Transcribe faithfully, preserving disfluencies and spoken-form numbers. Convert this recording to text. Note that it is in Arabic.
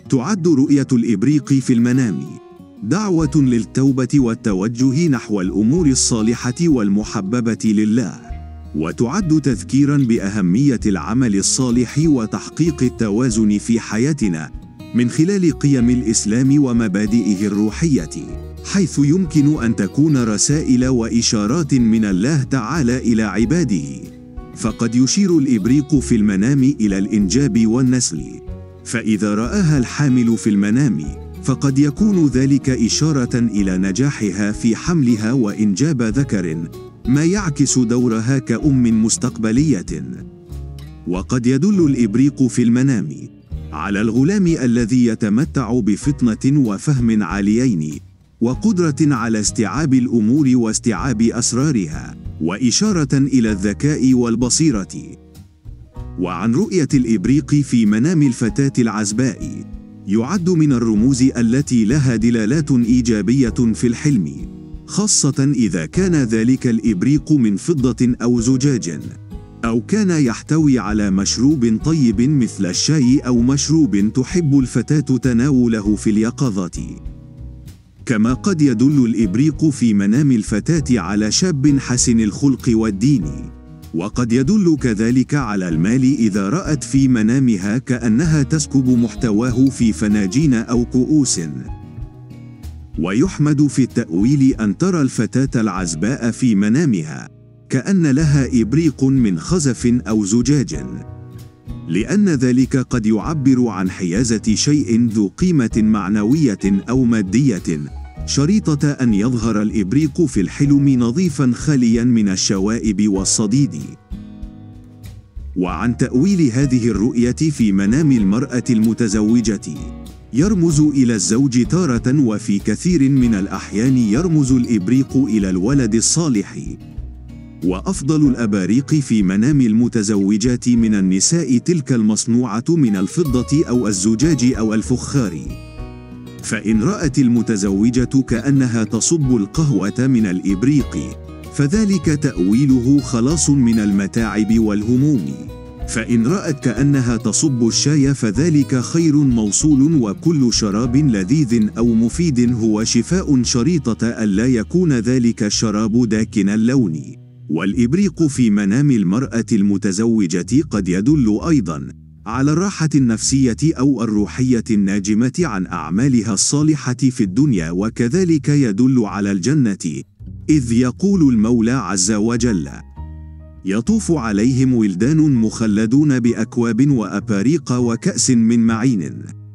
تعد رؤية الإبريق في المنام دعوة للتوبة والتوجه نحو الأمور الصالحة والمحببة لله، وتعد تذكيراً بأهمية العمل الصالح وتحقيق التوازن في حياتنا من خلال قيم الإسلام ومبادئه الروحية، حيث يمكن أن تكون رسائل وإشارات من الله تعالى إلى عباده. فقد يشير الإبريق في المنام إلى الإنجاب والنسل، فإذا رآها الحامل في المنام فقد يكون ذلك إشارة إلى نجاحها في حملها وإنجاب ذكر، ما يعكس دورها كأم مستقبلية. وقد يدل الإبريق في المنام على الغلام الذي يتمتع بفطنة وفهم عاليين وقدرة على استيعاب الأمور واستيعاب أسرارها، وإشارة إلى الذكاء والبصيرة. وعن رؤية الإبريق في منام الفتاة العزباء، يعد من الرموز التي لها دلالات إيجابية في الحلم، خاصة إذا كان ذلك الإبريق من فضة أو زجاج، أو كان يحتوي على مشروب طيب مثل الشاي أو مشروب تحب الفتاة تناوله في اليقظة. كما قد يدل الإبريق في منام الفتاة على شاب حسن الخلق والدين، وقد يدل كذلك على المال إذا رأت في منامها كأنها تسكب محتواه في فناجين أو كؤوس. ويحمد في التأويل أن ترى الفتاة العزباء في منامها كأن لها إبريق من خزف أو زجاج، لأن ذلك قد يعبر عن حيازة شيء ذو قيمة معنوية أو مادية، شريطة أن يظهر الإبريق في الحلم نظيفاً خالياً من الشوائب والصديد. وعن تأويل هذه الرؤية في منام المرأة المتزوجة، يرمز إلى الزوج تارة، وفي كثير من الأحيان يرمز الإبريق إلى الولد الصالح. وأفضل الأباريق في منام المتزوجات من النساء تلك المصنوعة من الفضة أو الزجاج أو الفخار. فإن رأت المتزوجة كأنها تصب القهوة من الإبريق، فذلك تأويله خلاص من المتاعب والهموم. فإن رأت كأنها تصب الشاي فذلك خير موصول، وكل شراب لذيذ أو مفيد هو شفاء، شريطة ألا يكون ذلك الشراب داكن اللون. والإبريق في منام المرأة المتزوجة قد يدل أيضاً على الراحة النفسية أو الروحية الناجمة عن أعمالها الصالحة في الدنيا، وكذلك يدل على الجنة، إذ يقول المولى عز وجل: يطوف عليهم ولدان مخلدون بأكواب وأباريق وكأس من معين.